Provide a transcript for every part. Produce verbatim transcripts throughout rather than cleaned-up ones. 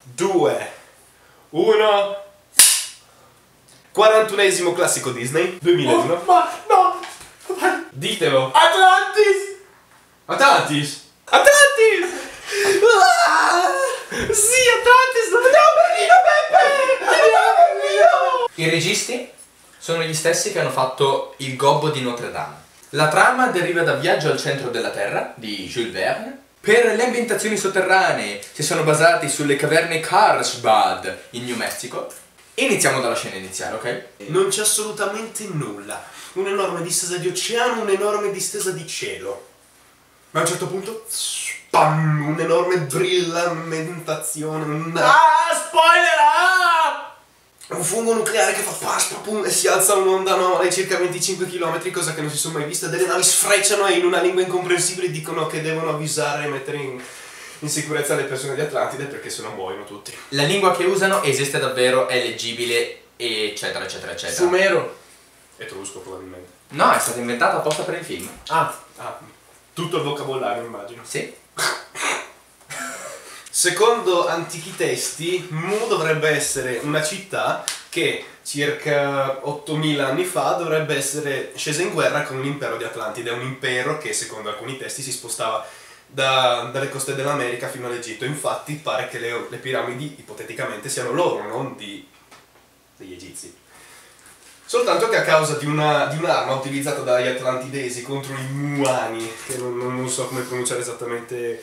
due, uno. quarantunesimo classico Disney duemilauno. Oh, ma no! Ditelo. Atlantis! Atlantis! Atlantis! Ah! Sì, Atlantis! Andiamo a Berlino, Peppe! Andiamo a Berlino! I registi sono gli stessi che hanno fatto Il gobbo di Notre Dame. La trama deriva da Viaggio al centro della Terra di Jules Verne. Per le ambientazioni sotterranee si sono basati sulle caverne Carlsbad in New Mexico. Iniziamo dalla scena iniziale, ok? Non c'è assolutamente nulla. Un'enorme distesa di oceano, un'enorme distesa di cielo. Ma a un certo punto, spam, un'enorme brillamentazione, una... Ah, spoiler! Ah! un fungo nucleare che fa paspa, pum, e si alza un'onda no, ai circa venticinque chilometri, cosa che non si sono mai viste. Delle navi sfrecciano e in una lingua incomprensibile dicono che devono avvisare e mettere in, in sicurezza le persone di Atlantide perché se no muoiono tutti. La lingua che usano esiste davvero, è leggibile, eccetera, eccetera, eccetera. Sumero. Etrusco probabilmente. No, è stata inventata apposta per il film. Ah. Ah, tutto il vocabolario immagino. Sì. Secondo antichi testi, Mu dovrebbe essere una città che circa ottomila anni fa dovrebbe essere scesa in guerra con l'impero di Atlantide, un impero che secondo alcuni testi si spostava da, dalle coste dell'America fino all'Egitto. Infatti pare che le, le piramidi ipoteticamente siano loro, non di, degli egizi. Soltanto che a causa di, una, di un'arma utilizzata dagli atlantidesi contro i Muani, che non, non so come pronunciare esattamente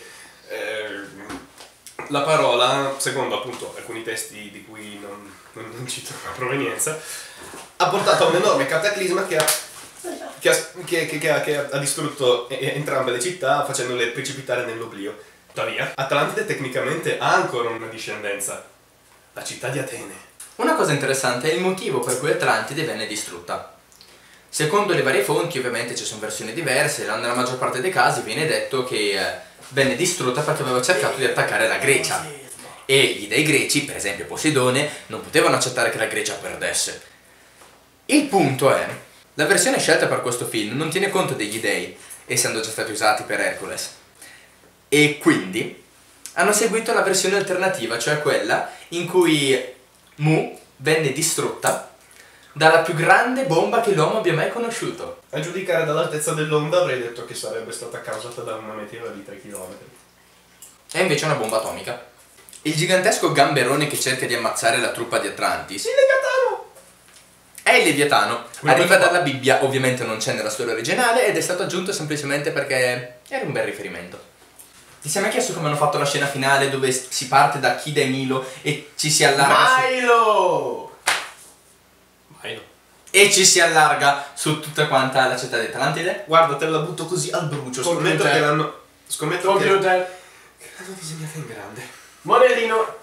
eh, la parola, secondo appunto alcuni testi di cui non, non, non cito la provenienza, ha portato a un enorme cataclisma che ha, che ha, che, che, che ha, che ha distrutto entrambe le città facendole precipitare nell'oblio. Tuttavia, Atlantide tecnicamente ha ancora una discendenza, la città di Atene. Una cosa interessante è il motivo per cui Atlantide venne distrutta. Secondo le varie fonti, ovviamente ci sono versioni diverse, nella maggior parte dei casi viene detto che eh, venne distrutta perché aveva cercato di attaccare la Grecia. E gli dei greci, per esempio Poseidone, non potevano accettare che la Grecia perdesse. Il punto è, la versione scelta per questo film non tiene conto degli dei, essendo già stati usati per Hercules. E quindi hanno seguito la versione alternativa, cioè quella in cui Mu venne distrutta dalla più grande bomba che l'uomo abbia mai conosciuto. A giudicare dall'altezza dell'onda avrei detto che sarebbe stata causata da una meteora di tre chilometri. È invece una bomba atomica. Il gigantesco gamberone che cerca di ammazzare la truppa di Atlantis Il Leviatano! è il Leviatano. Come Arriva fa? dalla Bibbia, ovviamente non c'è nella storia originale ed è stato aggiunto semplicemente perché era un bel riferimento. Ti sei mai chiesto come hanno fatto la scena finale dove si parte da Kid e Milo e ci si allarga Milo! Milo. e ci si allarga su tutta quanta la città di Atlantide? Guarda, te la butto così al brucio. Scommetto Computer. che l'hanno... Scommetto che... Computer. che l'hanno disegnata in grande. Modellino.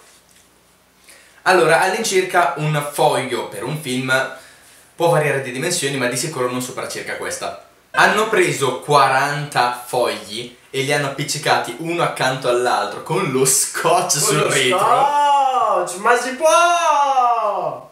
Allora, all'incirca un foglio per un film può variare di dimensioni, ma di sicuro non supera circa questa. Hanno preso quaranta fogli e li hanno appiccicati uno accanto all'altro con lo scotch sul Con lo retro. scotch, ma si può!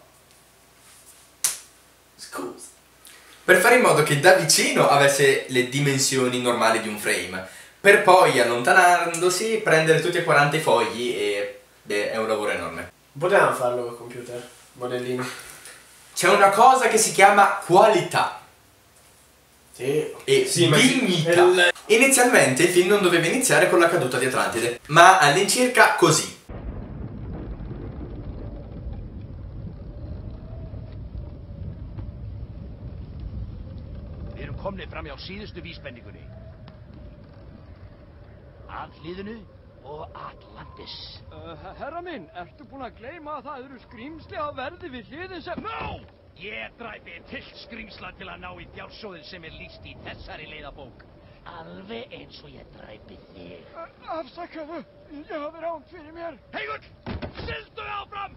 Scusa. Per fare in modo che da vicino avesse le dimensioni normali di un frame, per poi allontanandosi prendere tutti e quaranta i fogli e beh, è un lavoro enorme. Potevamo farlo col computer, modellino. C'è una cosa che si chiama qualità Sì. e Sì, ma dignità. il- Inizialmente il film non doveva iniziare con la caduta di Atlantide, ma all'incirca così. Við erum komnir fram hjá síðustu vísbendingunni. Að hliðinu og Atlantis. Uh, herra minn, ertu búinn að gleyma að það eru skrýmsli á verði við hliðin sem... No! Ég dræpi tillt skrýmsla til að ná í fjársjóðin sem er lýst í þessari leiðabók. Alveg eins og ég dræpi þig. Uh, afsakaðu, ég hafði rámt fyrir mér. Heigull, sildu áfram!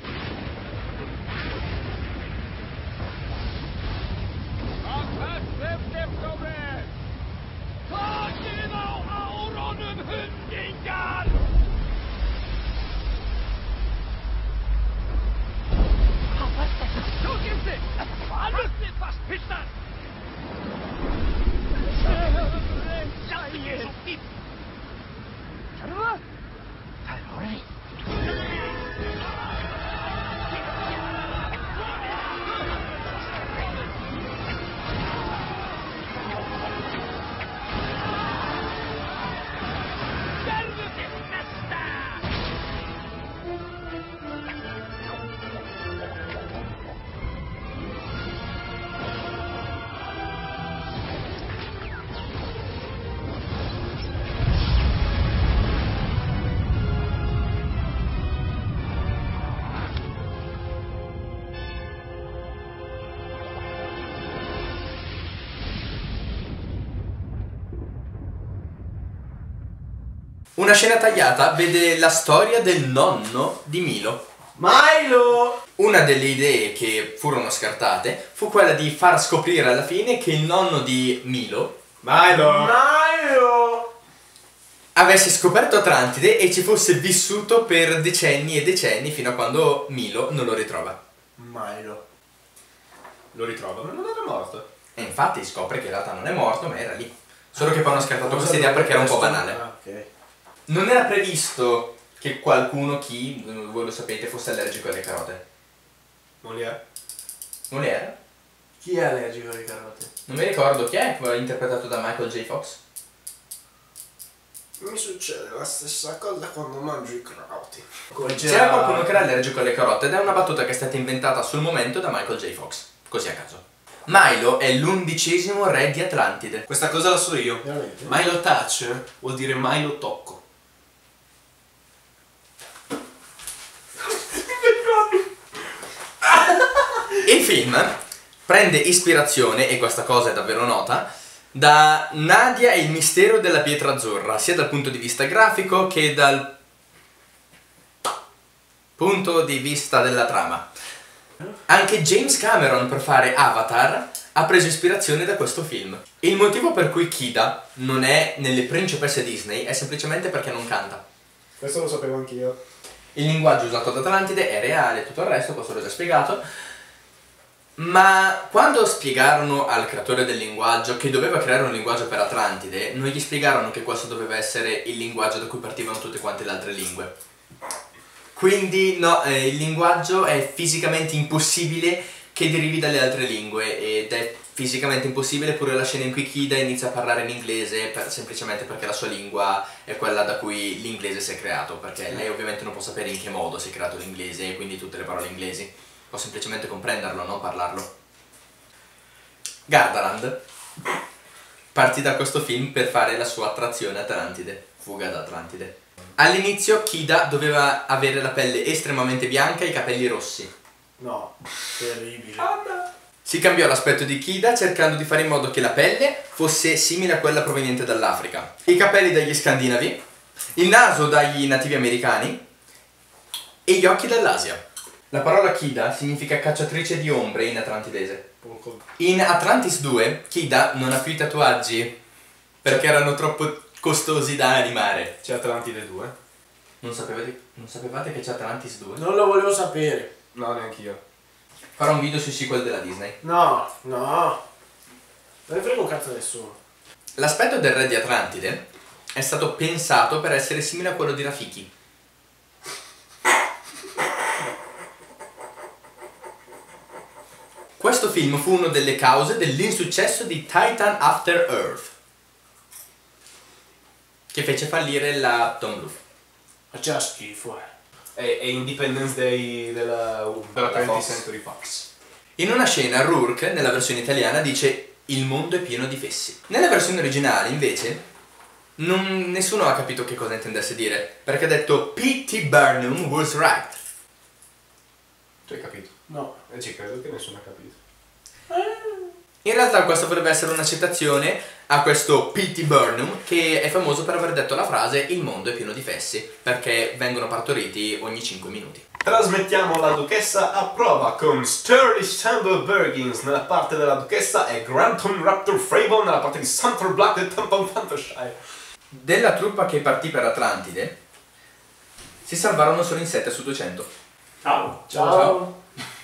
Að hvert eftirkomi! Takið á árunum, hundingar! Hvað var þetta? Sjóskipti! Haldið fast, piltar! Láttu ekki svo fínt! Sérðu það? Það er orðið. Una scena tagliata vede la storia del nonno di Milo. Milo! Una delle idee che furono scartate fu quella di far scoprire alla fine che il nonno di Milo, Milo! Milo! avesse scoperto Atlantide e ci fosse vissuto per decenni e decenni fino a quando Milo non lo ritrova. Milo. Lo ritrova, ma non era morto. E infatti scopre che in realtà non è morto, ma era lì. Solo che poi hanno scartato questa idea perché era un po' banale. Ah, ok. Non era previsto che qualcuno, chi, voi lo sapete, fosse allergico alle carote. Molière? Molière? Chi è allergico alle carote? Non mi ricordo chi è, interpretato da Michael J. Fox. Mi succede la stessa cosa quando mangio i crauti. C'era qualcuno che era allergico alle carote ed è una battuta che è stata inventata sul momento da Michael J. Fox, così a caso. Milo è l'undicesimo re di Atlantide. Questa cosa la so io. Veramente? Milo touch vuol dire Milo tocco. Il film prende ispirazione, e questa cosa è davvero nota, da Nadia e il mistero della pietra azzurra, sia dal punto di vista grafico che dal punto di vista della trama. Anche James Cameron, per fare Avatar, ha preso ispirazione da questo film. Il motivo per cui Kida non è nelle principesse Disney è semplicemente perché non canta. Questo lo sapevo anch'io. Il linguaggio usato ad Atlantide è reale, tutto il resto, questo l'ho già spiegato. Ma quando spiegarono al creatore del linguaggio che doveva creare un linguaggio per Atlantide, non gli spiegarono che questo doveva essere il linguaggio da cui partivano tutte quante le altre lingue. Quindi no, eh, il linguaggio è fisicamente impossibile che derivi dalle altre lingue, ed è fisicamente impossibile pure la scena in cui Kida inizia a parlare in inglese per, semplicemente perché la sua lingua è quella da cui l'inglese si è creato, perché lei ovviamente non può sapere in che modo si è creato l'inglese e quindi tutte le parole inglesi, può semplicemente comprenderlo, non parlarlo. Gardaland partì da questo film per fare la sua attrazione Atlantide, Fuga da Atlantide. All'inizio Kida doveva avere la pelle estremamente bianca e i capelli rossi. No, terribile. Si cambiò l'aspetto di Kida cercando di fare in modo che la pelle fosse simile a quella proveniente dall'Africa, i capelli dagli scandinavi, il naso dagli nativi americani e gli occhi dall'Asia. La parola Kida significa cacciatrice di ombre in atlantidese. In Atlantis due Kida non ha più i tatuaggi perché erano troppo costosi da animare. C'è Atlantide due? Non sapevate, non sapevate che c'è Atlantis due? Non lo volevo sapere. No, neanche io. Farò un video sui sequel della Disney. No, no. Non ne frega un cazzo a nessuno. L'aspetto del re di Atlantide è stato pensato per essere simile a quello di Rafiki. Questo film fu una delle cause dell'insuccesso di Titan After Earth, che fece fallire la Tom Bluth. Faceva schifo, eh. È, è Independence Day della, della Della twentieth Fox. Century Fox. In una scena Rourke, nella versione italiana, dice "il mondo è pieno di fessi". Nella versione originale, invece, non, nessuno ha capito che cosa intendesse dire, perché ha detto P T Barnum was right. Tu hai capito? No. E ci credo che nessuno ha capito. In realtà questa potrebbe essere una citazione a questo P T Barnum, che è famoso per aver detto la frase "il mondo è pieno di fessi", perché vengono partoriti ogni cinque minuti. Trasmettiamo la duchessa a prova con Sturdy Shamble Bergins nella parte della duchessa e Granton Raptor Frabon nella parte di Sumter Black del Tampon Fantasciire. Della truppa che partì per Atlantide si salvarono solo in sette su duecento. Ciao. Ciao.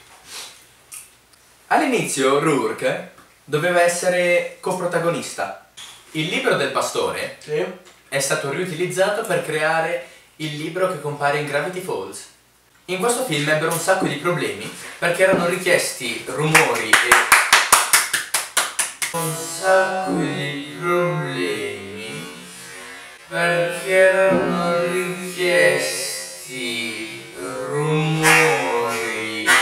All'inizio Rourke doveva essere coprotagonista. Il libro del pastore Sì. è stato riutilizzato per creare il libro che compare in Gravity Falls. In questo film ebbero un sacco di problemi perché erano richiesti rumori e un sacco di problemi perché erano richiesti rumori e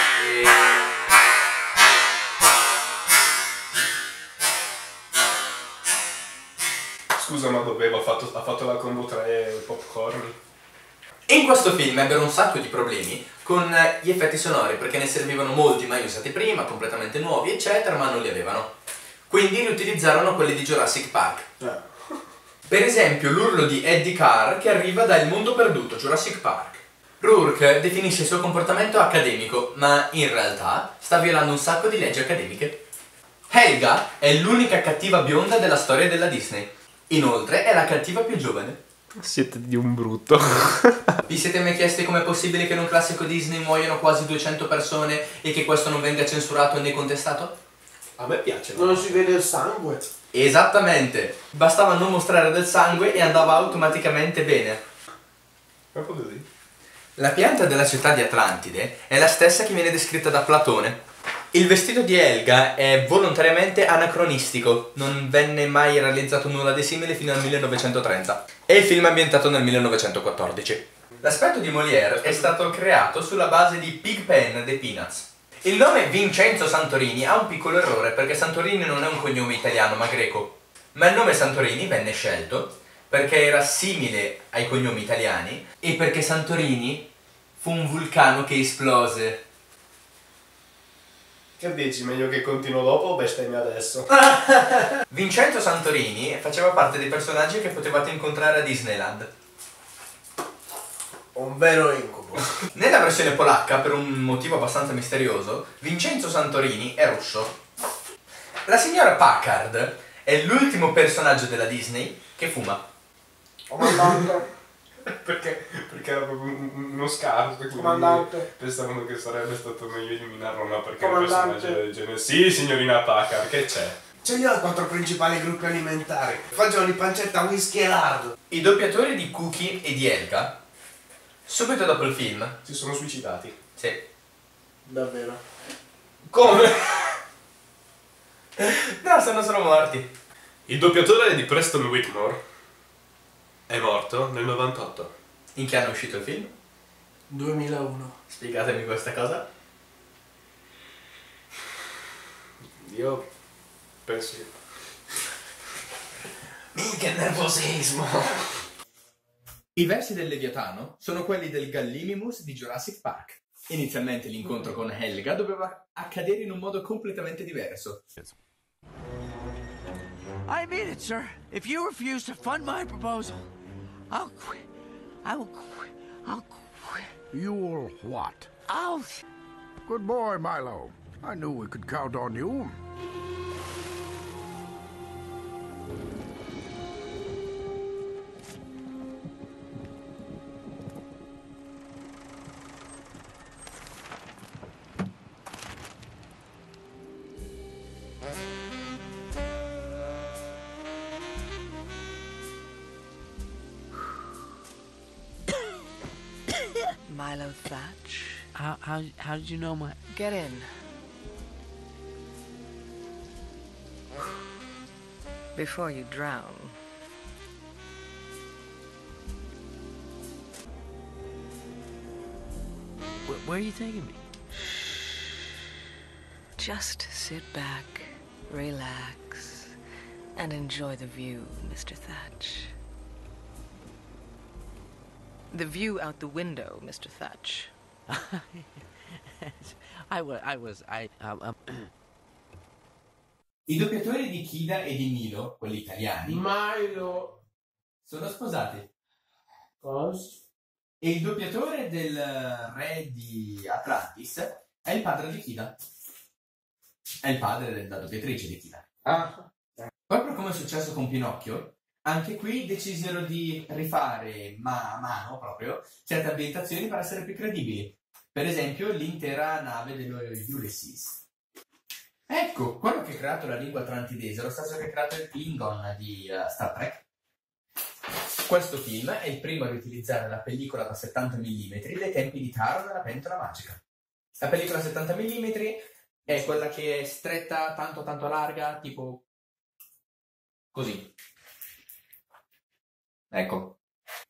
Scusa, ma dovevo, ha fatto, ha fatto la combo tre popcorn. In questo film ebbero un sacco di problemi con gli effetti sonori perché ne servivano molti mai usati prima, completamente nuovi eccetera, ma non li avevano. Quindi riutilizzarono quelli di Jurassic Park. Eh. Per esempio l'urlo di Eddie Carr che arriva da Il mondo perduto, Jurassic Park. Rourke definisce il suo comportamento accademico, ma in realtà sta violando un sacco di leggi accademiche. Helga è l'unica cattiva bionda della storia della Disney. Inoltre è la cattiva più giovane. Siete di un brutto. Vi siete mai chiesti com'è possibile che in un classico Disney muoiano quasi duecento persone e che questo non venga censurato né contestato? A me piace. Non si vede il sangue. Esattamente, bastava non mostrare del sangue e andava automaticamente bene. Proprio così. La pianta della città di Atlantide è la stessa che viene descritta da Platone. Il vestito di Helga è volontariamente anacronistico, non venne mai realizzato nulla di simile fino al millenovecentotrenta. E il film è ambientato nel millenovecentoquattordici. L'aspetto di Molière è stato creato sulla base di Pigpen dei Peanuts. Il nome Vincenzo Santorini ha un piccolo errore perché Santorini non è un cognome italiano ma greco. Ma il nome Santorini venne scelto perché era simile ai cognomi italiani e perché Santorini fu un vulcano che esplose. Che dici? Meglio che continuo dopo o bestemmia adesso? Vincenzo Santorini faceva parte dei personaggi che potevate incontrare a Disneyland. Un vero incubo. Nella versione polacca, per un motivo abbastanza misterioso, Vincenzo Santorini è russo. La signora Packard è l'ultimo personaggio della Disney che fuma. Comandante. perché, perché era proprio un- uno scarso, quindi Comandante. pensavano che sarebbe stato meglio eliminarlo, ma perché un Comandante. personaggio del genere. Sì, signorina Packard, che c'è? Ce li ho i quattro principali gruppi alimentari. Fagioli, pancetta, whisky e lardo. I doppiatori di Cookie e di Helga, subito dopo il film, Si sono suicidati. sì, Davvero. Come? no, sono solo morti. Il doppiatore di Preston Whitmore è morto nel novantotto. In che anno è uscito il film? duemilauno. Spiegatemi questa cosa. Io penso che... Minchia nervosismo. I versi del Leviatano sono quelli del Gallimimus di Jurassic Park. Inizialmente l'incontro con Helga doveva accadere in un modo completamente diverso. I mean it, sir. If you refuse to fund my proposal, I'll quit. I will quit. I'll quit. You'll what? I'll... Good boy, Milo. I knew we could count on you. Milo Thatch. How, how, how did you know my... Get in. Before you drown. Where, where are you taking me? Just sit back, relax, and enjoy the view, Mister Thatch. The view out the window, Mister Thatch. I was... I was... I... Um, um, I doppiatori di Kida e di Milo, quelli italiani, Milo. sono sposati. Cosa? E il doppiatore del re di Atlantis è il padre di Kida. È il padre della doppiatrice di Kida. Ah. Proprio come è successo con Pinocchio, anche qui decisero di rifare ma a mano proprio certe ambientazioni per essere più credibili. Per esempio l'intera nave dello Ulysses. Ecco, quello che ha creato la lingua atlantidese è lo stesso che ha creato il Klingon di uh, Star Trek. Questo film è il primo a riutilizzare la pellicola da settanta millimetri dai tempi di Taro della pentola magica. La pellicola settanta millimetri è quella che è stretta, tanto tanto larga, tipo così. Ecco.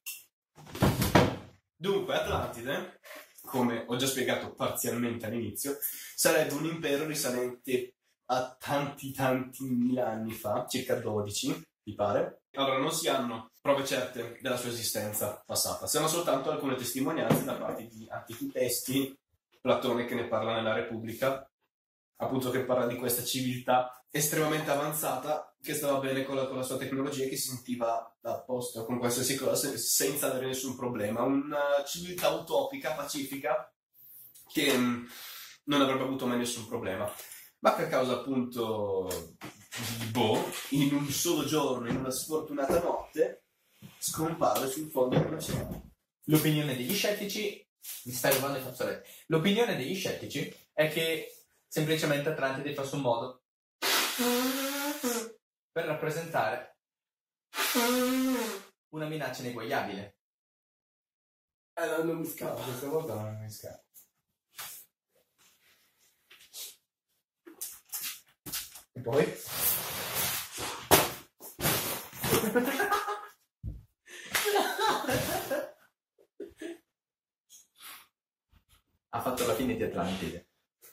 Dunque, Atlantide, come ho già spiegato parzialmente all'inizio, sarebbe un impero risalente a tanti tanti mila anni fa, circa dodici, mi pare. Allora, non si hanno prove certe della sua esistenza passata, si hanno soltanto alcune testimonianze da parte di antichi testi, Platone che ne parla nella Repubblica, appunto che parla di questa civiltà estremamente avanzata che stava bene con la, con la sua tecnologia e che si sentiva a posto con qualsiasi cosa se- senza avere nessun problema. Una civiltà utopica, pacifica, che mh, non avrebbe avuto mai nessun problema. Ma per causa appunto di Bo, in un solo giorno, in una sfortunata notte, scompare sul fondo dell'oceano. L'opinione degli scettici, mi stai rubando i fazzoletti. L'opinione degli scettici è che semplicemente Atlantide fosse un modo per rappresentare una minaccia ineguagliabile. Eh, no, non mi scappa, questa volta non mi scappa. E poi? Ha fatto la fine di Atlantide.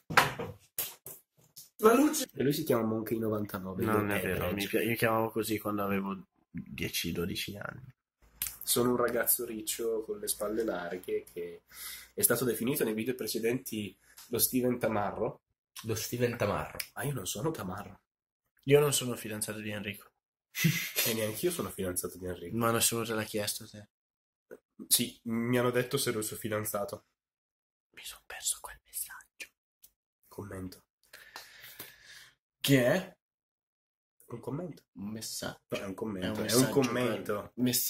La luce! E lui si chiama Monkey novantanove. Non io è vero, mi pi- io chiamavo così quando avevo dieci dodici anni. Sono un ragazzo riccio con le spalle larghe che è stato definito nei video precedenti lo Steven Tamarro. Lo Steven Tamarro. Ma io non sono Tamarro. Io non sono fidanzato di Enrico. E neanche io sono fidanzato di Enrico. Ma nessuno te l'ha chiesto te. Sì, mi hanno detto se ero il suo fidanzato. Mi sono perso quel messaggio. Commento. Che è? Un commento? Un messaggio. No, è un commento. È un È un messaggio commento. per- messaggio